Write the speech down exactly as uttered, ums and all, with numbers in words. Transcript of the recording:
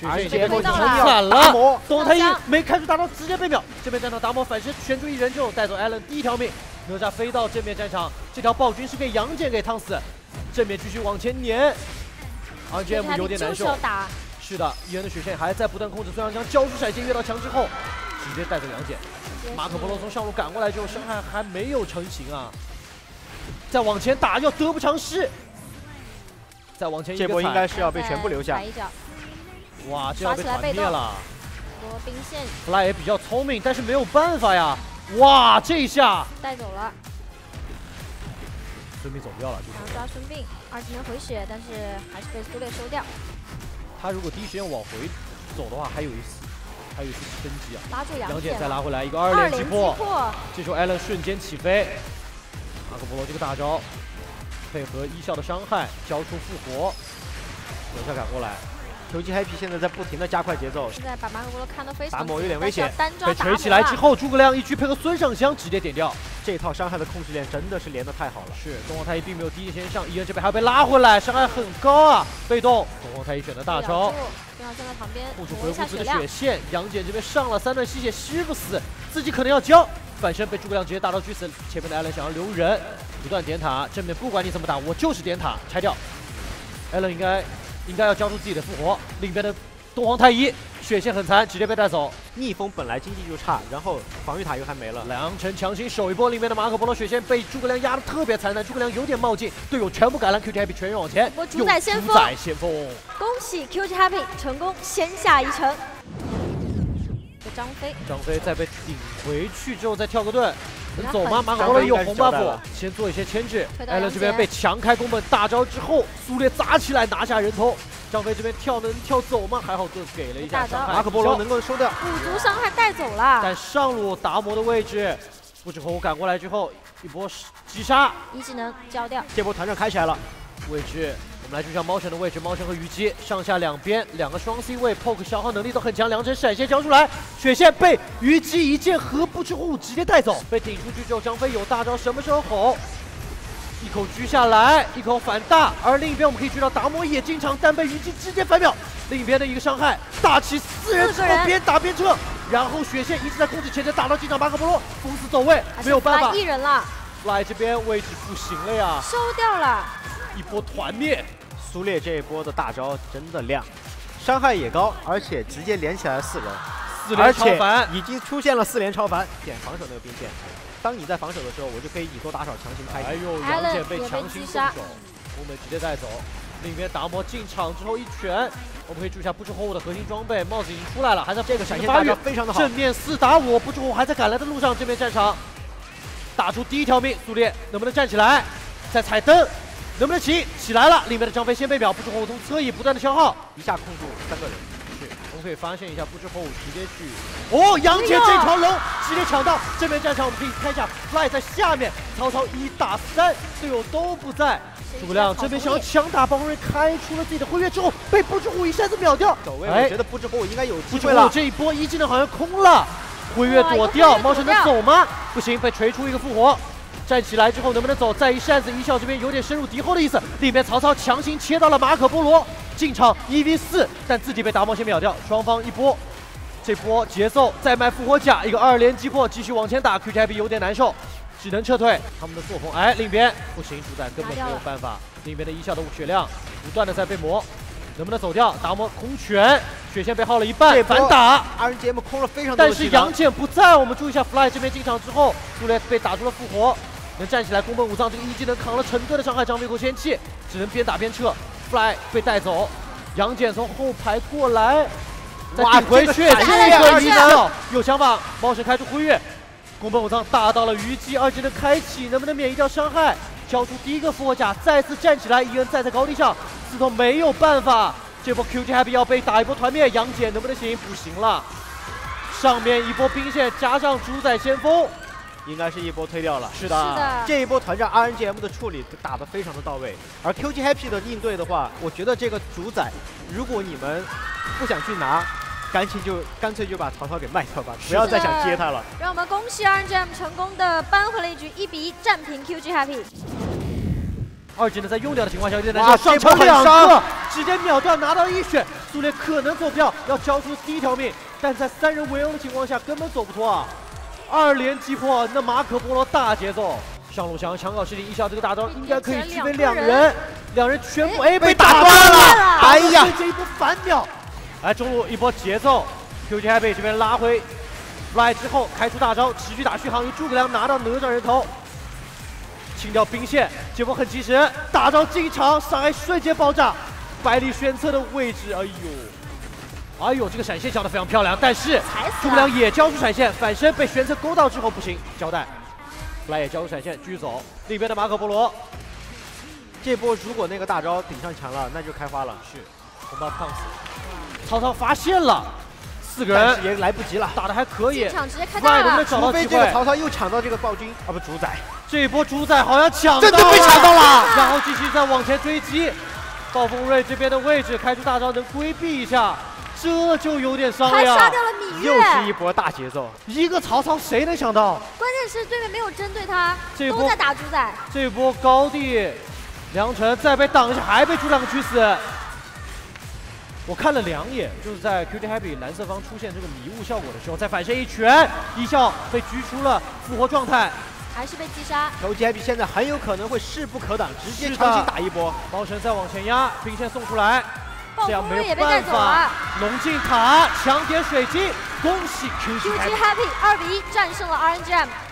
而且很惨了， 东皇太一没开出大招，直接被秒。这边战场达摩反身旋出一人就带走艾伦第一条命。哪吒飞到正面战场，这条暴君是被杨戬给烫死。正面继续往前撵 ，R G M 有点难受。是的，伊恩的血线还在不断控制，孙杨将交出闪现跃到墙之后，直接带走杨戬。马可波罗从上路赶过来之后，伤害还没有成型啊。再往前打要得不偿失。再往前一个这波应该是要被全部留下。 哇，这要被团灭了。 多兵线。 弗莱也比较聪明，但是没有办法呀。哇，这一下带走了。 孙膑走掉了， 然后抓孙膑，二技能回血，但是还是被苏烈收掉。 他如果第一时间往回走的话，还有一丝，还有一丝生机啊。 拉住杨戬再拉回来一个二连击破，这时候艾伦瞬间起飞。马可波罗这个大招配合一笑的伤害，交出复活，有效赶过来。 Q G Happy 现在在不停的加快节奏， 现在把马可波罗看得非常达摩有点危险， 被锤起来之后，诸葛亮一狙配合孙尚香直接点掉。 这套伤害的控制链真的是连得太好了。 是，东皇太一并没有第一先上，伊恩这边还要被拉回来，伤害很高啊，被动。东皇太一选择大招， 孙尚香在旁边护住回护自己的血线，杨戬这边上了三段吸血吸不死，自己可能要交，反身被诸葛亮直接大招狙死。前面的艾伦想要留人，不断点塔，正面不管你怎么打，我就是点塔拆掉。艾伦应该应该要交出自己的复活，另边的东皇太一血线很残，直接被带走。 逆风本来经济就差，然后防御塔又还没了。 梁晨强行守一波，里面的马可波罗血线被诸葛亮压得特别惨淡，诸葛亮有点冒进，队友全部赶来 ，Q G Happy 全员往前， 波主宰先锋， 主宰先锋， 恭喜 Q G Happy 成功先下一城。张飞， 张飞再被顶回去之后再跳个盾，能走吗？马可波罗有红 buff， 先做一些牵制。艾伦这边被强开宫本大招之后，苏烈砸起来拿下人头。张飞这边跳能跳走吗？还好盾给了一下伤害， 马可波罗能够收掉， 五族伤害带走了。 但上路达摩的位置，不知侯赶过来之后，一波击杀， 一技能交掉。 这波团战开起来了， 位置。我们来注意一下猫神的位置，猫神和虞姬上下两边两个双 C 位 ，poke 消耗能力都很强。梁晨闪现交出来，血线被虞姬一剑和不知护直接带走，被顶出去之后，张飞有大招，什么时候吼？一口狙下来，一口反大。而另一边我们可以注意到达摩也进场，但被虞姬直接反秒。另一边的一个伤害，大起四人之后边打边撤，然后血线一直在控制前程，打到进场马可波罗封死走位，没有办法， 一人了。 来这边位置不行了呀， 收掉了， 一波团灭。 苏烈这一波的大招真的亮，伤害也高，而且直接连起来四人， 四连超凡已经出现了四连超凡。点防守那个兵线，当你在防守的时候，我就可以以多打少强行开。 哎呦，杨戬被强行动手，宫本直接带走。另一边达摩进场之后一拳，我们可以注意一下不知火舞的核心装备，帽子已经出来了，还在这个闪现大招非常的好。 正面四打五，不知火舞还在赶来的路上，这边战场打出第一条命，苏烈能不能站起来？再踩灯。能不能起？起来了！里面的张飞先被秒，不知火舞从侧翼不断的消耗， 一下控住三个人。 是，我们可以发现一下，不知火舞直接去，哦，杨戬这条龙直接抢到。这边战场我们可以看一下 ，Fly 在下面，曹操一打三，队友都不在。诸葛亮这边想要强打包瑞，开出了自己的辉跃之后，被不知火舞一下子秒掉。 走位，我觉得不知火舞应该有机会了。 不知火舞这一波一技能好像空了，辉跃躲掉，猫神能走吗？不行，被锤出一个复活。站起来之后能不能走？再一扇子一笑这边有点深入敌后的意思，里面曹操强行切到了马可波罗，进场一 v 四，但自己被达摩先秒掉。双方一波，这波节奏再卖复活甲，一个二连击破，继续往前打。Q G Happy 有点难受，只能撤退。他们的作风，哎，另一边不行，主宰根本没有办法。另一边的一笑的血量不断的在被磨，能不能走掉？达摩空拳，血线被耗了一半，反打。 R N G M 空了非常多的， 但是杨戬不在，我们注意一下 ，Fly 这边进场之后，苏烈被打出了复活。能站起来，宫本武藏这个一技能扛了成堆的伤害，张飞够仙气，只能边打边撤。Fly 被带走，杨戬从后排过来，再顶回去，这个一笑有想法，猫神开出辉跃，宫本武藏打到了虞姬，二技能开启，能不能免疫掉伤害？交出第一个复活甲，再次站起来，伊恩站在高地上，刺痛没有办法，这波 Q G Happy 要被打一波团灭，杨戬能不能行？不行了，上面一波兵线加上主宰先锋。 应该是一波推掉了， 是的， 是的这一波团战 R N G M 的处理打得非常的到位，而 Q G Happy 的应对的话，我觉得这个主宰，如果你们不想去拿，干脆就干脆就把曹操给卖掉吧，不要再想接他了。 让我们恭喜 R N G M 成功的扳回了一局，一比一战平 Q G Happy。 二技能在用掉的情况下，有点难受，上场两个，直接秒掉，拿到一血。 苏烈可能走不掉，要交出第一条命，但在三人围殴的情况下根本走不脱啊！二连击破，那马可波罗大节奏。上路想要抢搞实力，一笑这个大招应该可以击飞两人，两人全部哎被打断了，哎呀，这一波反秒。哎，中路一波节奏 ，Q G Happy 这边拉回 Fly 之后开出大招，持续打续航，由诸葛亮拿到哪吒人头，清掉兵线，这波很及时，大招进场，伤害瞬间爆炸，百里玄策的位置，哎呦，哎呦，这个闪现交的非常漂亮，但是诸葛亮也交出闪现，反身被玄策勾到之后不行，交代。 Fly 也交出闪现，继续走。另一边的马可波罗， 这波如果那个大招顶上墙了，那就开花了。 是，红包胖死。曹操发现了，四个人也来不及了， 打的还可以。 进场直接开大了， 除非这个曹操又抢到这个暴君啊不主宰， 这一波主宰好像抢到了， 真的被抢到了， 然后继续再往前追击。暴风锐这边的位置开出大招能规避一下。 这就有点伤了呀！ 还杀掉了芈月， 又是一波大节奏。 一个曹操谁能想到？ 关键是对面没有针对他， 这都在打主宰。 这波高地，梁晨再被挡一下，还被诸葛亮驱死。我看了两眼，就是在 Q G Happy 蓝色方出现这个迷雾效果的时候，再反身一拳，一笑被狙出了复活状态， 还是被击杀。 Q G Happy 现在很有可能会势不可挡，直接强行打一波。 猫神再往前压，兵线送出来。 这样没有办法， 龙进塔抢点水晶，恭喜 Q G Happy 二比一战胜了 R N G M。